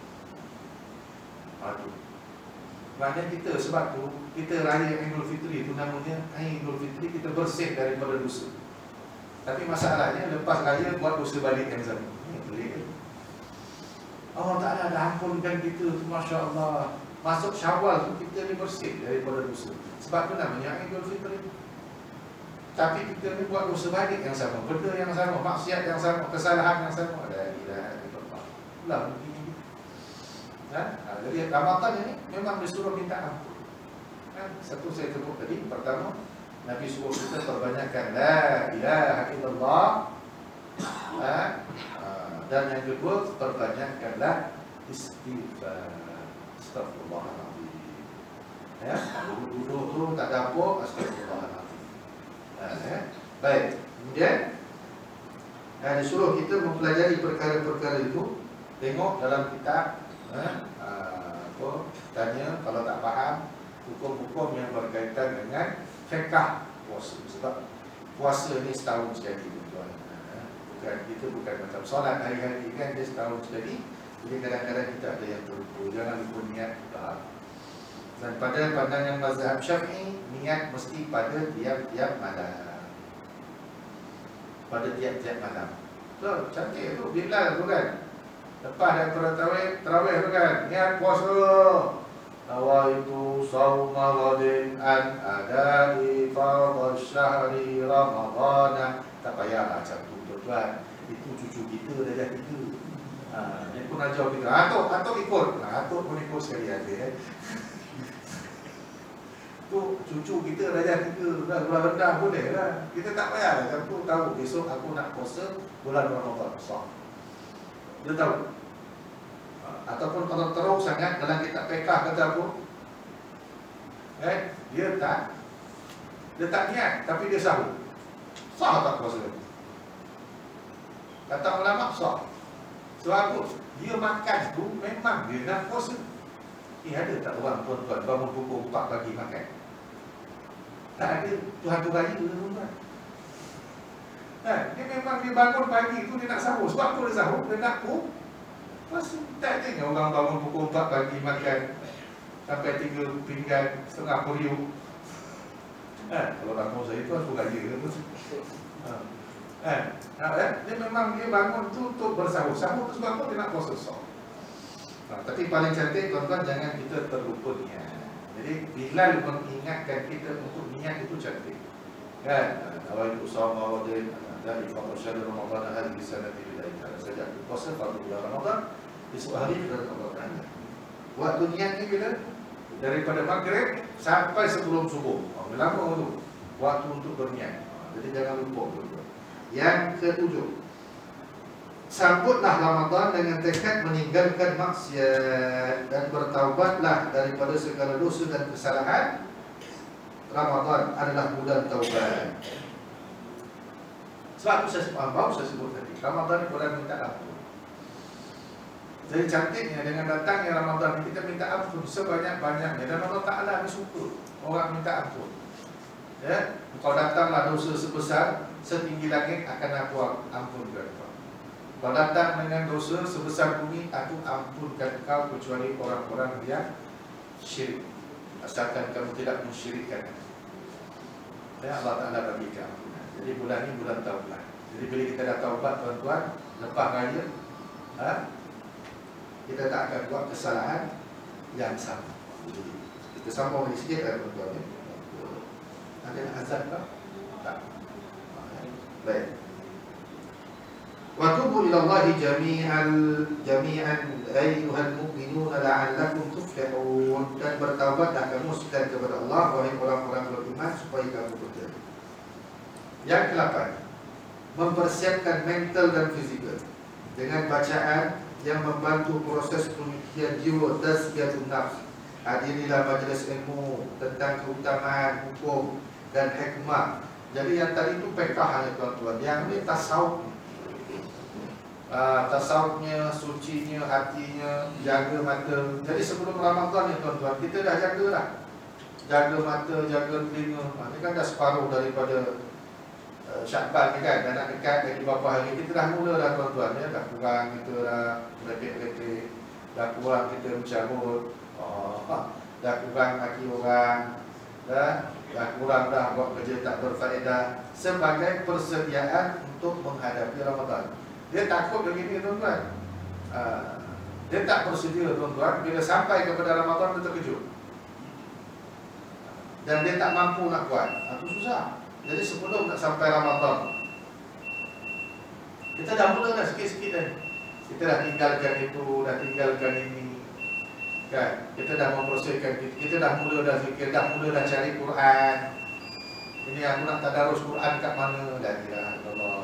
Aduh. Maknanya kita sebab tu kita raya Aidul Fitri itu namanya Aidul Fitri, kita bersih daripada dosa. Tapi masalahnya lepas raya buat dosa balik yang sama. Ini pelik. Allah Ta'ala dah ampunkan kita tu, Masya Allah. Masuk Syawal tu kita ni bersih daripada dosa. Sebab tu namanya Aidul Fitri. Tapi kita ni buat dosa balik yang sama, benda yang sama, maksiat yang sama, kesalahan yang sama. La ilaha illallah. Lah begini. Ha? Jadi Ramadan ini memang disuruh minta ampun. Ha? Satu saya sebut tadi, pertama Nabi suruh kita perbanyakkan la ilaha illallah. Ha? Dan yang kedua, perbanyakkanlah istighfar. Astagfirullahaladzim. Ya, duduk tu tak ada apa, astagfirullahaladzim. Ha, ya. Baik, kemudian ha, disuruh kita mempelajari perkara-perkara itu. Tengok dalam kitab, ha, apa, tanya kalau tak faham hukum-hukum yang berkaitan dengan fiqh puasa. Sebab puasa ni setahun sekali tuan-tuan. Ha, bukan, kita bukan macam solat hari-hari kan, dia setahun sekali. Jadi kadang-kadang kita ada yang terlupa. Jangan lupa niat kita. Dan pada pandangan mazhab Syafi'i, niat mesti pada tiap-tiap malam. Pada tiap-tiap malam. So, cantik tu, Bilal tu kan. Lepas daripada tarawih, tarawih tu kan, niat puasa. Nawaitu sawma ghadin an adai fardhu syahri Ramadhan. Tak payahlah macam tu tuan-tuan. Itu cucu kita dah jadi tiga. Ha, dia pun ajar kita. Atuk, atuk ikut. Nah, atuk pun ikut sekali ada eh. Tu cucu kita dah jadi tiga, dah bulan rendah boleh lah. Kita tak payah macam tu, tahu besok aku nak puasa bulan Ramadan. Sah. Dia tahu. Ataupun kalau teruk sangat dalam kitab fiqh kata apa? Eh, dia tak dia tak niat tapi dia sahur. Sah tak puasa? Kata ulama sah. Sebab apa? Dia makan tu memang dia nak puasa. Eh, ada tak orang tuan-tuan bangun pukul empat pagi makan? Tak ada. Tuhan tu raya tuan-tuan. Ha, dia memang dia bangun pagi tu dia nak sahur. Sebab apa dia sahur? Dia nak pu puasa. Tak tengok orang bangun pukul empat pagi makan sampai tiga pinggan setengah periuk. Ha, kalau bangun saya tu aku raya ke? Ha. Eh, eh, dia memang dia bangun tu untuk bersahur. Sahur tu sebab apa? Dia nak puasa sahur. Nah, tapi paling cantik tuan-tuan, jangan kita terlupa niat. Jadi Bilal mengingatkan kita untuk niat itu cantik. Kan? Nawaitu sawma ghadin dari fardhu syahri Ramadhan hadhihi sanati lillahi ta'ala. Sejak puasa pada bulan Ramadan, esok hari bulan Ramadan. Waktu niat ni bila? Daripada maghrib sampai sebelum subuh. Oh, lama tu waktu untuk berniat. Jadi jangan lupa tu. Yang ketujuh, sambutlah Ramadan dengan tekad meninggalkan maksiat dan bertaubatlah daripada segala dosa dan kesalahan. Ramadan adalah bulan taubat. Sebab itu saya sebut, baru saya sebut tadi, Ramadan bulan minta ampun. Jadi cantiknya dengan datangnya Ramadan kita minta ampun sebanyak-banyaknya, dan Allah Ta'ala ni suka orang minta ampun. Ya, kalau datanglah dosa sebesar setinggi langit, akan aku ampunkan kau. Kalau datang dengan dosa sebesar bumi, aku ampunkan kau, kecuali orang-orang yang syirik, asalkan kamu tidak mensyirikkan. Ya, Allah Ta'ala bagi keampunan. Jadi bulan ini bulan taubat. Jadi bila kita dah taubat tuan-tuan, lepas raya, ha? kita tak akan buat kesalahan yang sama. Kita sambung lagi sikit kan tuan-tuan. Ada nak azab tak? Tak. Baik. Wa tubu ila Allahi jami'an jami'an ayyuhal mu'minuna la'allakum tuflihun. Dan bertaubatlah kamu sekalian kepada Allah, wahai orang-orang beriman, supaya kamu berjaya. Yang kedelapan, mempersiapkan mental dan fizikal dengan bacaan yang membantu proses penyucian jiwa, tazkiyatun nafs. Hadirilah majlis ilmu tentang keutamaan hukum dan hikmah. Jadi yang tadi itu pekah ya tuan-tuan. Yang ini tasawuf. Uh, tasawufnya, sucinya, hatinya, jaga mata. Jadi sebelum Ramadan ya tuan-tuan, kita dah jaga lah. Jaga mata, jaga telinga. Ini kan dah separuh daripada uh, Syakban ni kan. Dah nak dekat lagi beberapa hari. Kita dah mula dah tuan-tuan ya. Dah kurang kita dah lepek-lepek. Dah kurang kita mencarut. Oh, dah kurang maki orang. Dah, dah kurang dah buat kerja tak berfaedah. Sebagai persediaan untuk menghadapi Ramadan. Dia takut begini tuan-tuan. uh, Dia tak bersedia tuan-tuan. Bila sampai kepada Ramadan dia terkejut. Dan dia tak mampu nak buat. Itu susah. Jadi sebelum nak sampai Ramadan, kita dah mula dah sikit-sikit dah. Kita dah tinggalkan itu, dah tinggalkan ini kan? Kita dah memproseskan, kita dah mula dah zikir, dah mula dah cari Quran. Ini aku nak tadarus Quran kat mana? La ilaha illallah.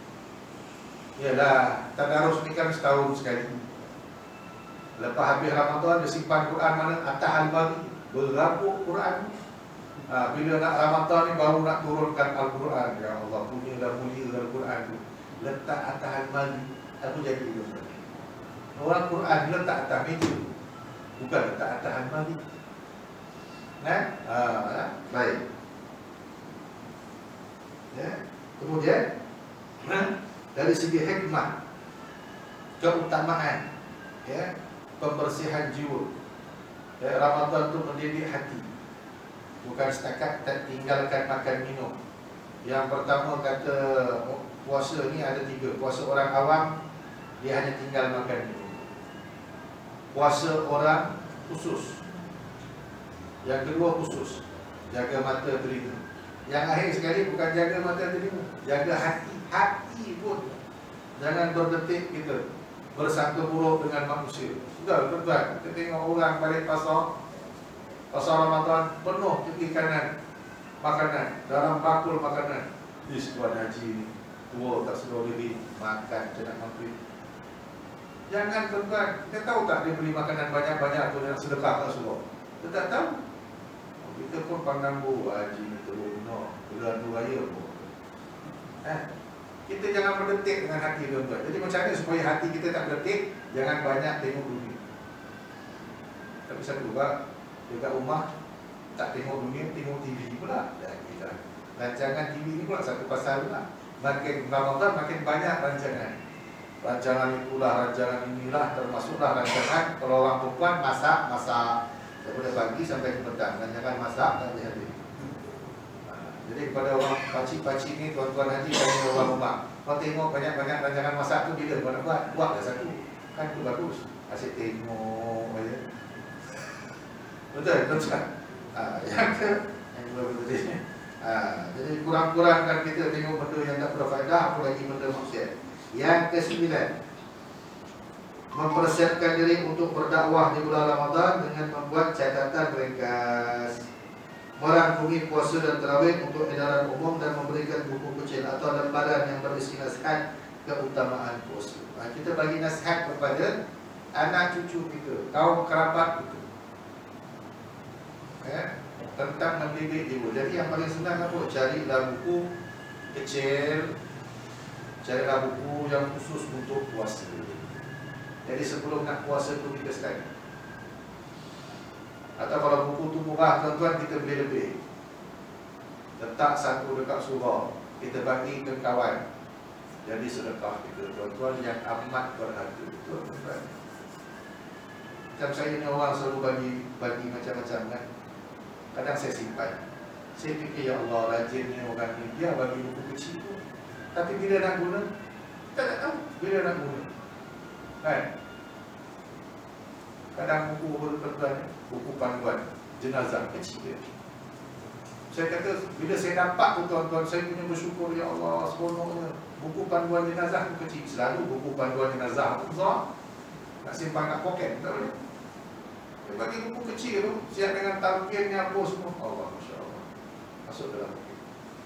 Yalah, tadarus ni kan setahun sekali. Lepas habis Ramadan dia simpan Quran mana? Atas Al-Bari. Berapa Quran? Ha, bila nak Ramadan ni baru nak turunkan Al-Quran. Ya Allah, punyalah mulia Al-Quran tu. Letak atas Al-Bari. Aku jadi itu. Orang Quran letak atas meja, bukan letak atas Al-Bari. Nah, ha, baik. Ya. Kemudian dari segi hikmah, keutamaan, ya, pembersihan jiwa. Ya, Ramadan itu mendidik hati. Bukan setakat tak tinggalkan makan minum. Yang pertama kata puasa ni ada tiga. Puasa orang awam, dia hanya tinggal makan minum. Puasa orang khusus. Yang kedua khusus, jaga mata telinga. Yang akhir sekali bukan jaga mata telinga, jaga hati. Hati pun jangan berdetik kita bersangka buruk dengan manusia. Sudah tuan-tuan, kita tengok orang balik pasar, pasar Ramadan penuh kiri kanan makanan, dalam bakul makanan. Dis tuan haji ni tua tak sedar diri makan cenak mampir. Jangan tuan-tuan, kita tahu tak dia beli makanan banyak-banyak tu yang sedekah tak suruh. Kita tak tahu. Kita pun pandang bu haji ni teruk no, bulan raya pun. Eh, kita jangan berdetik dengan hati tuan-tuan. Jadi macam mana supaya hati kita tak berdetik? Jangan banyak tengok dunia. Tapi satu juga, dekat rumah tak tengok dunia, tengok T V pula. Dan kita rancangan T V ni pula satu pasal pula. Makin Ramadan makin banyak rancangan. Rancangan itulah, rancangan inilah, termasuklah rancangan kalau orang perempuan masak, masak daripada pagi sampai ke petang. Rancangan masak tak habis-habis. Jadi kepada orang pakcik-pakcik ni, tuan-tuan haji dan orang rumah, kau tengok banyak-banyak rancangan masak tu bila kau nak buat, buatlah satu. Kan tu bagus. Asyik tengok aja. Betul, betul. Ah, yang ke yang kedua betul ni. Ah, jadi kurang-kurangkan kita tengok benda yang tak berfaedah, apalagi benda maksiat. Yang kesembilan, mempersiapkan diri untuk berdakwah di bulan Ramadan dengan membuat catatan ringkas. Merangkumi puasa dan tarawih untuk edaran umum dan memberikan buku kecil atau lembaran yang berisi nasihat keutamaan puasa. Nah, kita bagi nasihat kepada anak cucu kita, kaum kerabat kita, ya, tentang mendidik jiwa. Jadi yang paling senang apa? Carilah buku kecil, carilah buku yang khusus untuk puasa. Jadi sebelum nak puasa tu kita study. Atau kalau buku tu murah tuan-tuan, kita beli lebih. Letak satu dekat surau, kita bagi ke kawan. Jadi sedekah kita tuan-tuan yang amat berharga. Tuan-tuan, macam saya ni orang selalu bagi bagi macam-macam kan. Kadang saya simpan. Saya fikir, ya Allah, rajin ni orang ni, dia bagi buku kecil tu. Tapi bila nak guna, kita tak tahu bila nak guna kan. Kadang buku tuan-tuan, buku panduan jenazah kecil dia. Saya kata, bila saya dapat tu tuan-tuan, saya punya bersyukur, ya Allah, seronoknya. Buku panduan jenazah tu kecil. Selalu buku panduan jenazah tu besar, nak simpan kat poket, tak boleh. Dia bagi buku kecil tu, siap dengan talqinnya apa semua. Allah, Masya Allah, masuk dalam poket.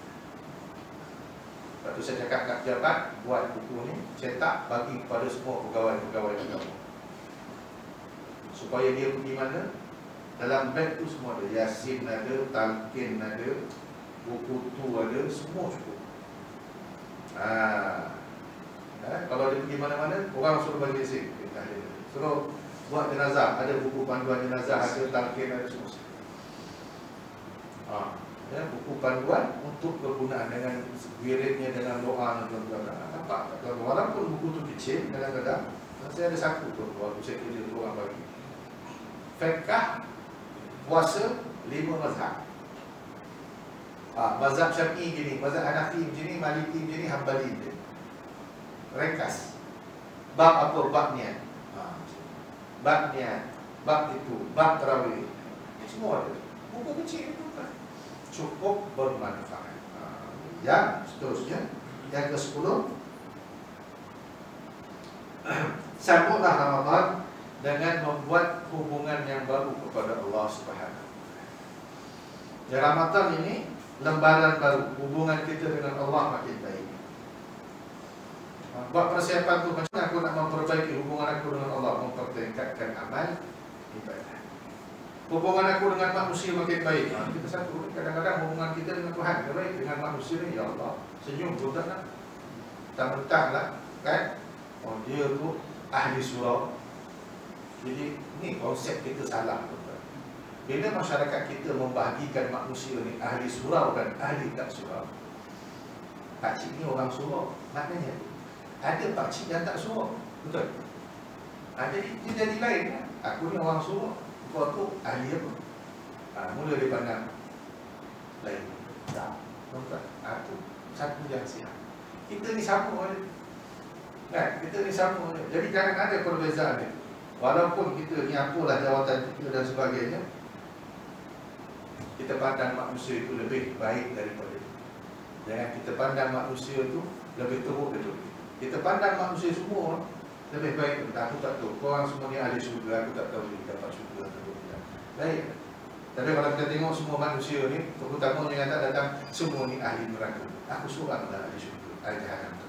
Lepas tu saya cakap kat pejabat, buat buku ni, cetak, bagi kepada semua pegawai-pegawai di kampung, supaya dia pergi mana, dalam beg tu semua ada. Yasin ada, talqin ada, buku tu ada, semua cukup. Haa, ha, kalau dia pergi mana-mana, orang suruh bagi yasin, suruh buat jenazah, ada buku panduan jenazah, ada talqin, ada semua. Ha, ya, buku panduan untuk kegunaan dengan wiridnya, dengan doa dan tuan-tuan. Nampak tak? Walaupun buku tu kecil, kadang-kadang saya ada satu tu, waktu saya kerja tu orang bagi. Fiqh puasa lima mazhab. Ha, mazhab Syafi'i gini, mazhab Hanafi begini, Maliki begini, Hambali begini. Ringkas. Bab apa? Bab niat. Ha, bab niat, bab itu, bab tarawih. Semua ada. Buku kecil itu kan cukup bermanfaat. Ha, yang seterusnya, yang ke sepuluh, sambutlah Ramadan dengan membuat hubungan yang baru kepada Allah Subhanahu wa taala. Ya, Ramadan ini lembaran baru, hubungan kita dengan Allah makin baik. Buat persiapan tu, macam mana aku nak memperbaiki hubungan aku dengan Allah, mempertingkatkan amal ibadah. Hubungan aku dengan manusia makin baik. Ha, kita satu, kadang-kadang hubungan kita dengan Tuhan baik, dengan manusia ni, ya Allah, senyum tu tak nak, tak mentah lah kan. Oh, dia tu ahli surau. Jadi ni konsep kita salah. Bila masyarakat kita membahagikan manusia ni ahli surau dan ahli tak surau. Pakcik ni orang surau, maknanya ada pakcik yang tak surau, betul? Ha, jadi dia jadi lain kan? Aku ni orang surau, kau tu ahli apa? Ha, mula dia pandang lain. Tak, betul? Ha, tu satu yang siap. Kita ni sama je kan? Kita ni sama je. Jadi jangan ada perbezaan ni. Walaupun kita ni apalah jawatan kita dan sebagainya, kita pandang manusia itu lebih baik daripada itu. Jangan kita pandang manusia itu lebih teruk daripada itu. Kita pandang manusia semua lebih baik. Aku tak tahu, korang semua ni ahli syurga, aku tak tahu dia dapat syurga atau tidak. Baik. Tapi kalau kita tengok semua manusia ni, terutama yang kata datang, semua ni ahli neraka. Aku seorang adalah ahli syurga, ahli jahanam.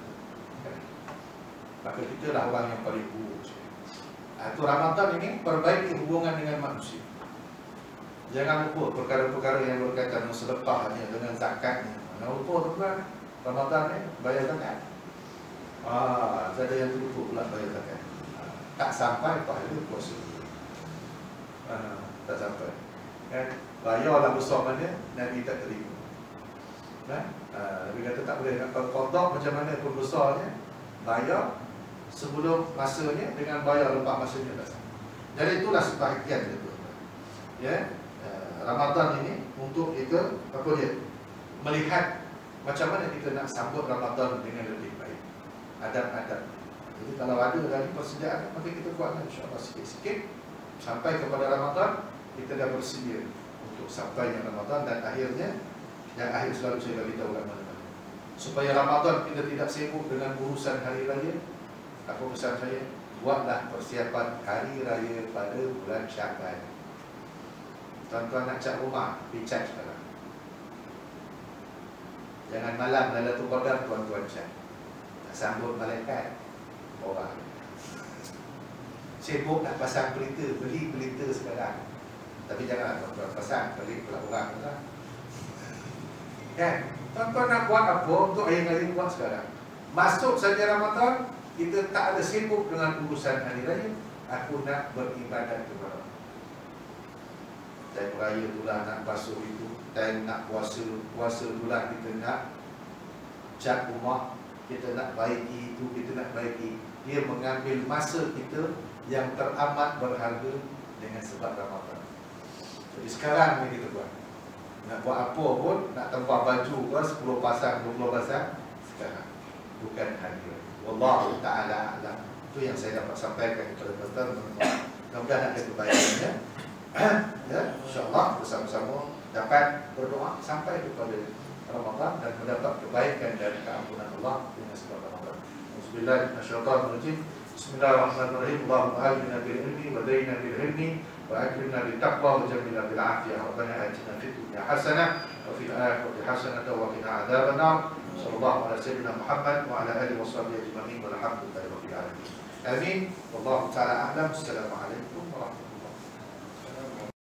Maka kita lah orang yang paling buruk. Itu Ramadan ini perbaiki hubungan dengan manusia. Jangan lupa perkara-perkara yang berkaitan dengan sedekahnya, dengan zakatnya. Jangan lupa tu kan, Ramadan ni bayar zakat. Ah, ada yang terlupa pula bayar zakat. Ah, tak sampai pahala puasa. Ah, tak sampai. Kan? Bayarlah besar mana, Nabi tak terima. Kan? Ah, Nabi kata tak boleh nak qada macam mana pun besarnya, bayar sebelum masanya dengan bayar lepas masanya dah sama. Jadi itulah sebahagian itu. Ya, Ramadan ini untuk kita apa dia? Melihat macam mana kita nak sambut Ramadan dengan lebih baik. Adab-adab. Jadi kalau ada dari persediaan, maka kita kuatkan insya-Allah sikit-sikit sampai kepada Ramadan, kita dah bersedia untuk sampainya Ramadan dan akhirnya yang akhir selalu saya bagi tahu mana-mana. Supaya Ramadan kita tidak sibuk dengan urusan hari raya. Apa pesan saya? Buatlah persiapan hari raya pada bulan Syaban. Tuan-tuan nak cat rumah, pergi cat sekarang. Jangan malam Lailatul Qadar tuan-tuan cat. Nak sambut malaikat orang. Sibuk nak pasang pelita, beli pelita sekarang. Tapi janganlah tuan-tuan pasang, beli pula orang lah. Kan? Tuan-tuan nak buat apa untuk hari raya buat sekarang. Masuk saja Ramadan, kita tak ada sibuk dengan urusan hari raya. Aku nak beribadat kepada Allah. Time raya itulah nak basuh itu, time nak puasa, puasa itulah kita nak cat rumah, kita nak baiki itu, kita nak baiki. Dia mengambil masa kita yang teramat berharga dengan sebab Ramadan. Jadi sekarang ni kita buat. Nak buat apa pun, nak tempah baju ke sepuluh pasang, dua puluh pasang, sekarang. Bukan hari raya. Wallahu ta'ala a'lam. Itu yang saya dapat sampaikan kepada tuan-tuan. Mudah-mudahan ada kebaikannya. Ya, insyaAllah bersama-sama dapat berdoa sampai kepada Ramadan dan mendapat kebaikan dan keampunan Allah dengan sebab Ramadan. Bismillahirrahmanirrahim. Bismillahirrahmanirrahim. Allahumma ahlina bil ilmi wa dayna bil ilmi wa akrimna bil taqwa wa jamilna bil afiyah. Rabbana atina fid dunya hasanah wa fil akhirati hasanah wa qina adzabannar. Sallallahu ala sayyidina Muhammad wa ala alihi wa sahbihi ajma'in walhamdulillahi rabbil alamin. Amin. Wallahu ta'ala a'lam. Assalamualaikum